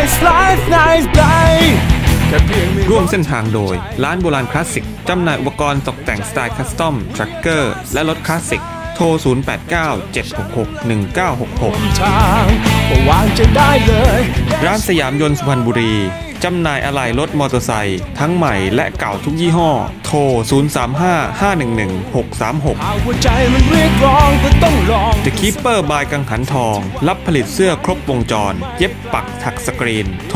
nice life nice day ร่วมเส้นทางโดยร้านโบราณคลาสสิกจำหน่ายอุปกรณ์ตกแต่งสไตล์คัสตอมทรัคเกอร์และรถคลาสสิกโทร 0897661966 ร้านสยามยนต์สุพรรณบุรีจำหน่ายอะไหล่รถมอเตอร์ไซค์ทั้งใหม่และเก่าทุกยี่ห้อโทร 0355111636 The Keeper by กังหันทองรับผลิตเสื้อครบวงจรเย็บปักถักสกรีนโทร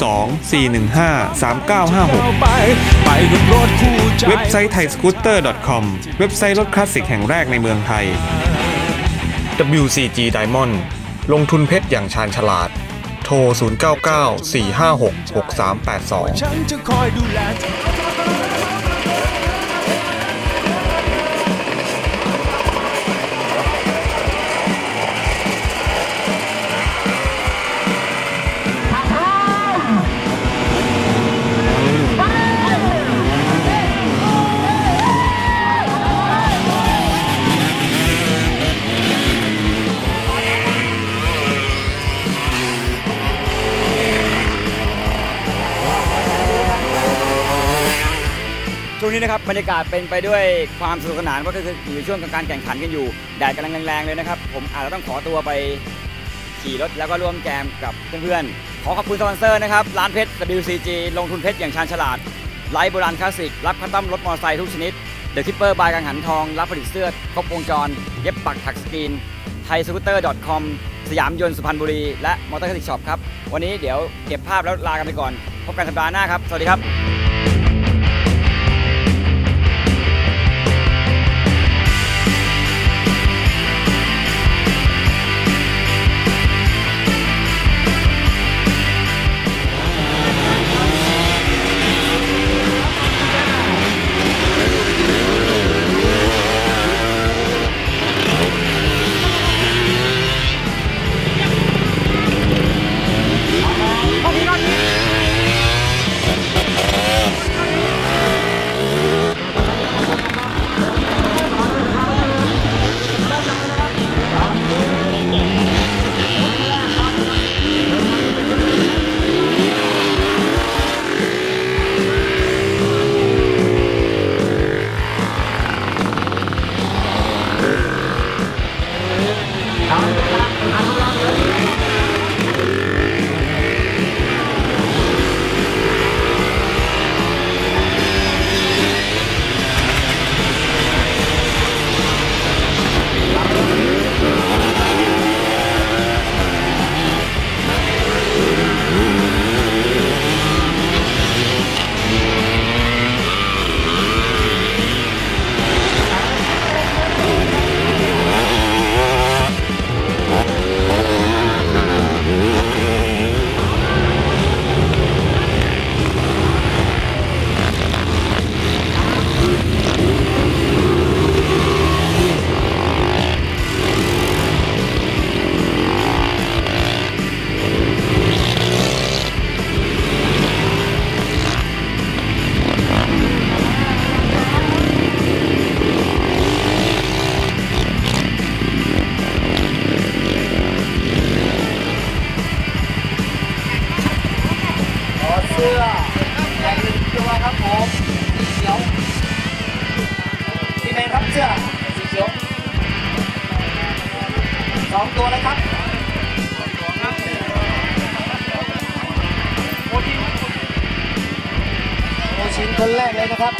02-415-3956 เว็บไซต์ thaiscooter.com เว็บไซต์รถคลาสสิกแห่งแรกในเมืองไทย WCG Diamond ลงทุนเพชรอย่างชาญฉลาดโทร 0994566382 ฉันจะคอยดูแลช่วงนี้นะครับบรรยากาศเป็นไปด้วยความสนุกสนานเพราะก็คืออยู่ช่วงการแข่งขันกันอยู่แดดกำลังแรงๆเลยนะครับผมอาจจะต้องขอตัวไปขี่รถแล้วก็ร่วมแจมกับเพื่อนๆขอขอบคุณสปอนเซอร์นะครับร้านเพชร WCG ลงทุนเพชรอย่างชาญฉลาดไลฟ์โบราณคลาสสิกรับคัสตอมรถมอเตอร์ไซค์ทุกชนิด The Keeper by กังหันทองรับผลิตเสื้อครบวงจรเย็บปักถักสกรีน thaiscooter.com สยามยนต์สุพรรณบุรีและมอเตอร์คลาสสิกช็อปครับวันนี้เดี๋ยวเก็บภาพแล้วลากันไปก่อนพบกันสัปดาห์หน้าครับสวัสดีครับ 2 ตัวนะครับโอชินคนแรกเลยนะครับ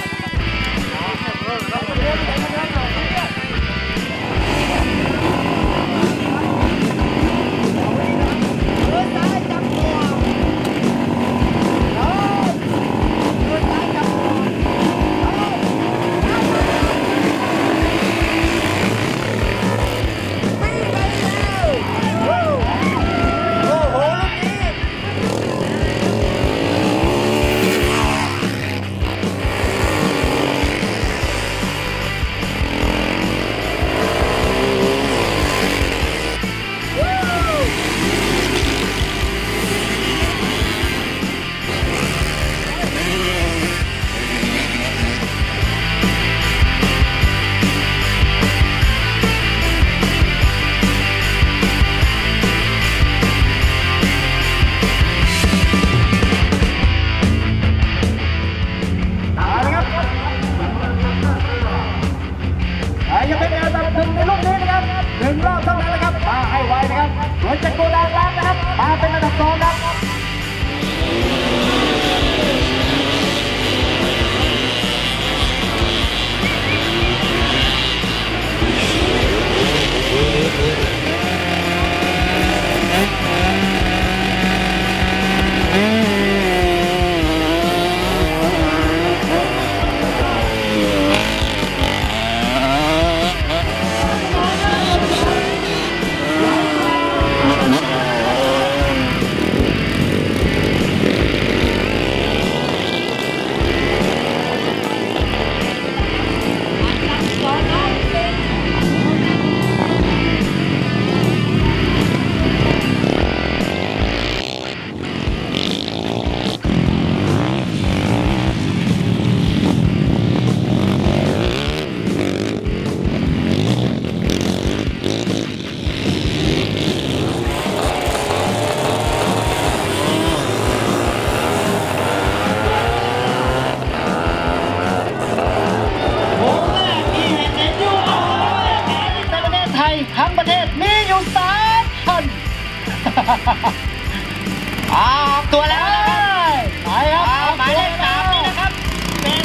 ตัวแล้วไปครับหมายเลข3นี่นะครับเป็น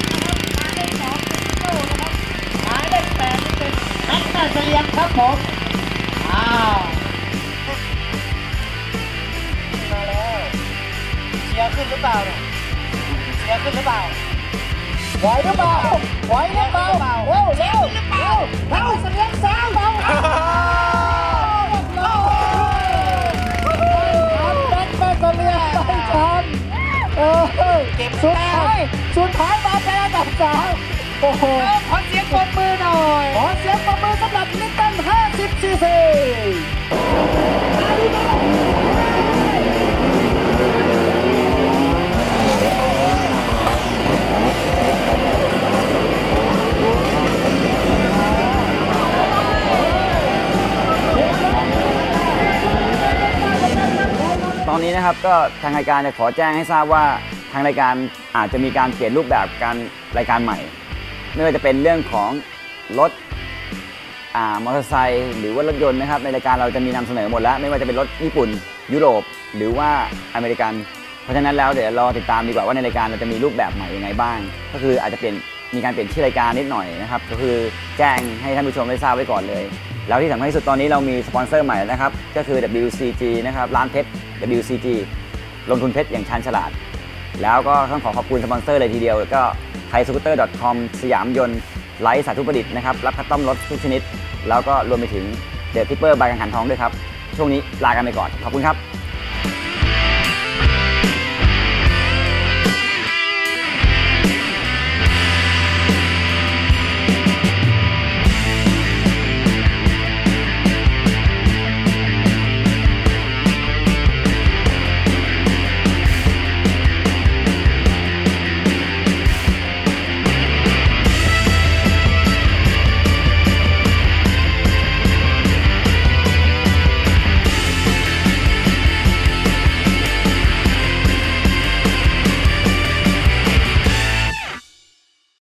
หมายเลข2นะครับหมายเลข8นี่เป็นแม็กนาเซเลียนครับผมมาแล้วเชียร์ขึ้นหรือเปล่าเนี่ยเชียร์ขึ้นหรือเปล่าไหวหรือเปล่าไหวหรือเปล่าเร็วเร็วเร็วเร็วเสียงสาวเราเก็บสุดท้ายมาเป็นอันดับ3โอ้โหขอเสียงปรบมือหน่อยขอเสียงปรบมือสำหรับนิตัน50 cc ตอนนี้นะครับก็ทางรายการจะขอแจ้งให้ทราบว่าทางรายการอาจจะมีการเปลี่ยนรูปแบบการรายการใหม่ไม่ว่าจะเป็นเรื่องของรถมอเตอร์ไซค์หรือว่ารถยนต์นะครับในรายการเราจะมีนำเสนอหมดแล้วไม่ว่าจะเป็นรถญี่ปุ่นยุโรปหรือว่าอเมริกันเพราะฉะนั้นแล้วเดี๋ยวรอติดตามดีกว่าว่าในรายการเราจะมีรูปแบบใหม่ยังไงบ้างก็คืออาจจะมีการเปลี่ยนชื่อรายการนิดหน่อยนะครับก็คือแจ้งให้ท่านผู้ชมได้ทราบไว้ก่อนเลยแล้วที่สำคัญที่สุดตอนนี้เรามีสปอนเซอร์ใหม่นะครับก็คือ WCG นะครับร้านเพชร WCG ลงทุนเพชรอย่างชาญฉลาดแล้วก็ต้องขอบคุณสปอนเซอร์เลยทีเดียวก็ไทยสกูตเตอร์ .com สยามยนต์ไลท์สาธุประดิษฐ์นะครับรับคัสตอมรถทุกชนิดแล้วก็รวมไปถึงเดอะทิปเปอร์บายกังหันทองด้วยครับช่วงนี้ลากันไปก่อนขอบคุณครับ